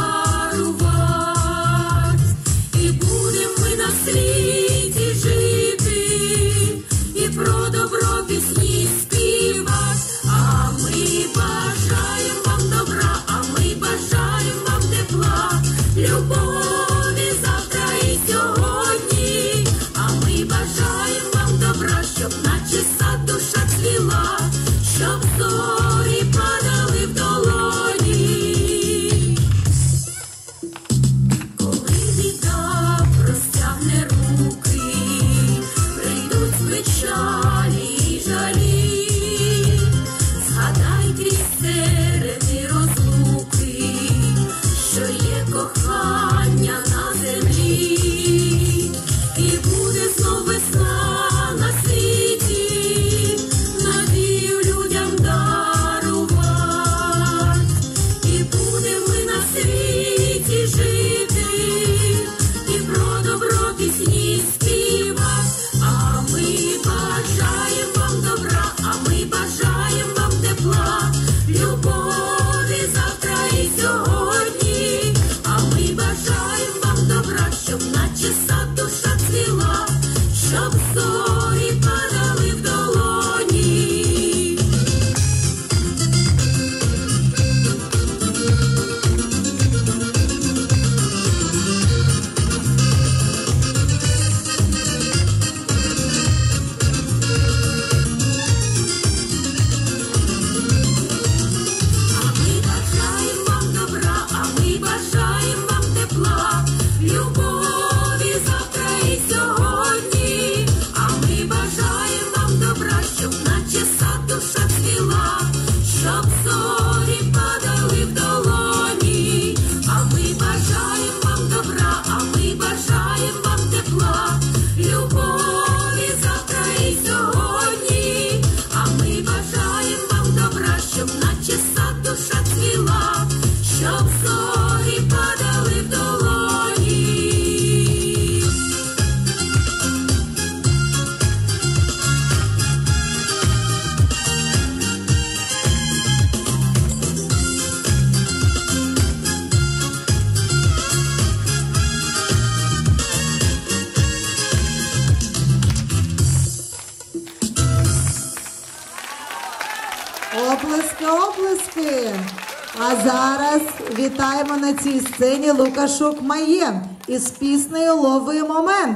Speaker 3: дарувати, і будем ми на світі жити, і про добро пісні співати. А ми бажаємо вам добра, а ми бажаємо вам тепла, любові завтра і сьогодні. А ми бажаємо вам добра, щоб наче сад душа цвіла, щоб зорі падали в долоні. Коли біда простягне руки, прийдуть печалі і жалі, згадай крізь середи розлуки, що є кохання на землі, і буде знов весна на світі, надію людям дарувати, і будемо ми на світі жити, і про добро пісні співати. А ми бажаємо вам добра, а ми бажаємо вам тепла, любові завтра і сьогодні. А ми бажаємо вам добра, щоб наче сад душа цвіла, щоб зорі падали в долоні. А ми бажаємо вам добра, а ми бажаємо вам тепла, любові завтра і сьогодні. А ми бажаємо вам добра, щоб наче сад душа цвіла, щоб зорі падали в долоні. А ми бажаємо вам добра, а ми бажаємо вам тепла, любові завтра і сьогодні. А ми бажаємо вам добра, щоб наче сад душа цвіла, щоб зорі падали в долоні.
Speaker 1: Оплески, оплески! А зараз вітаємо на цій сцені Лукашук Маєм із піснею «Лови момент».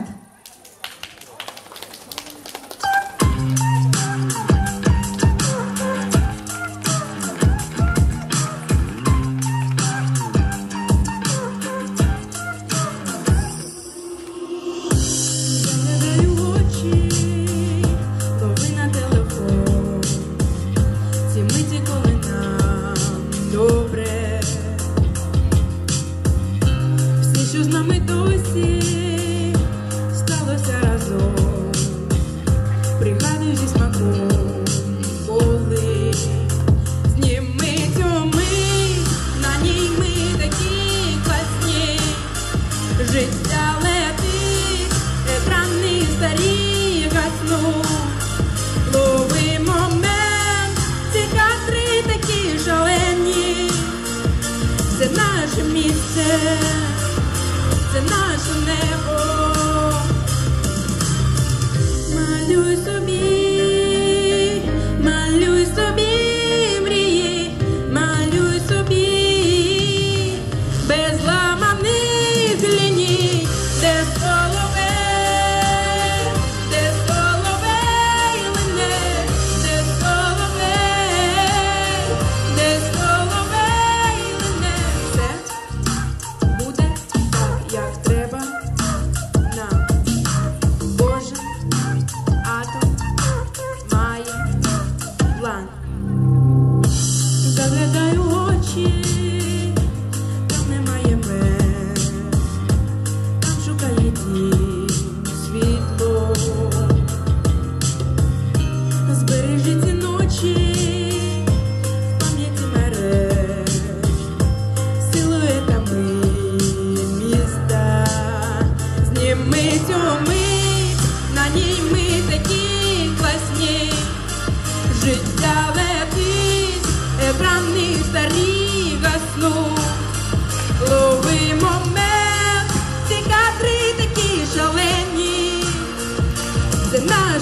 Speaker 5: Заглядаю в очі, лови на телефон, ці миті, коли нам добре. Все, що з нами досі сталося разом, пригадую зі смаком, коли зніми цю мить, на ній ми такі класні. Життя летить, екрани старі гаснуть. Лови момент, ці кадри такі шалені. Це наше місце, це наш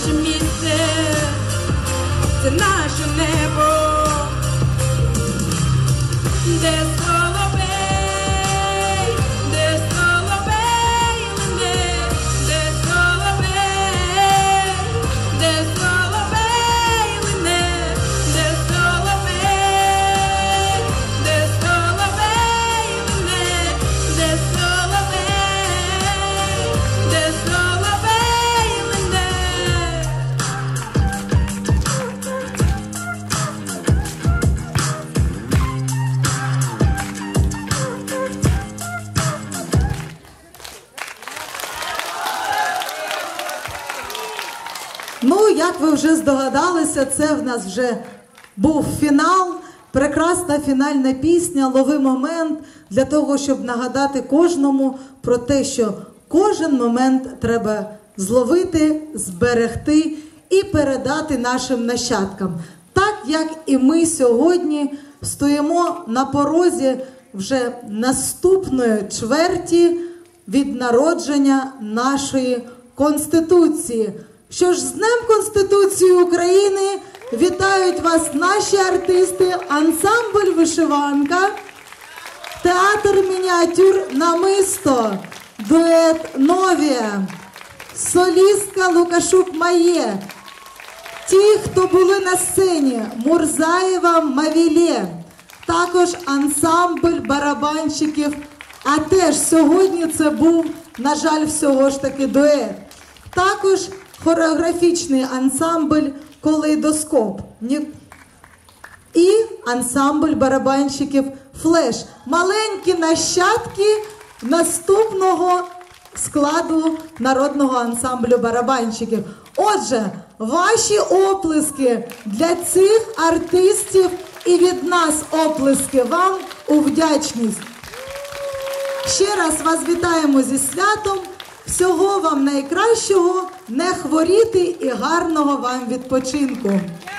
Speaker 5: наше місце, це наше небо, де соловей, де соловей лине, де соловей, де соловей лине, де соловей, де соловей лине, де соловей, де соловей лине.
Speaker 1: Ну, як ви вже здогадалися, це в нас вже був фінал. Прекрасна фінальна пісня «Лови момент» для того, щоб нагадати кожному про те, що кожен момент треба зловити, зберегти і передати нашим нащадкам. Так, як і ми сьогодні стоїмо на порозі вже наступної чверті від народження нашої Конституції. Що ж, з Днем Конституції України вітають вас наші артисти, ансамбль «Вишиванка», театр мініатюр «Намисто», дует «Новія», солістка Лукашук Має, ті, хто були на сцені, Мурзаєва Мавілє, також ансамбль барабанщиків, а теж сьогодні це був, на жаль, всього ж таки дует. Також хореографічний ансамбль «Калейдоскоп» і ансамбль барабанщиків «Флеш». Маленькі нащадки наступного складу народного ансамблю барабанщиків. Отже, ваші оплески для цих артистів і від нас оплески вам у вдячність. Ще раз вас вітаємо зі святом. Всього вам найкращого, не хворіти і гарного вам відпочинку.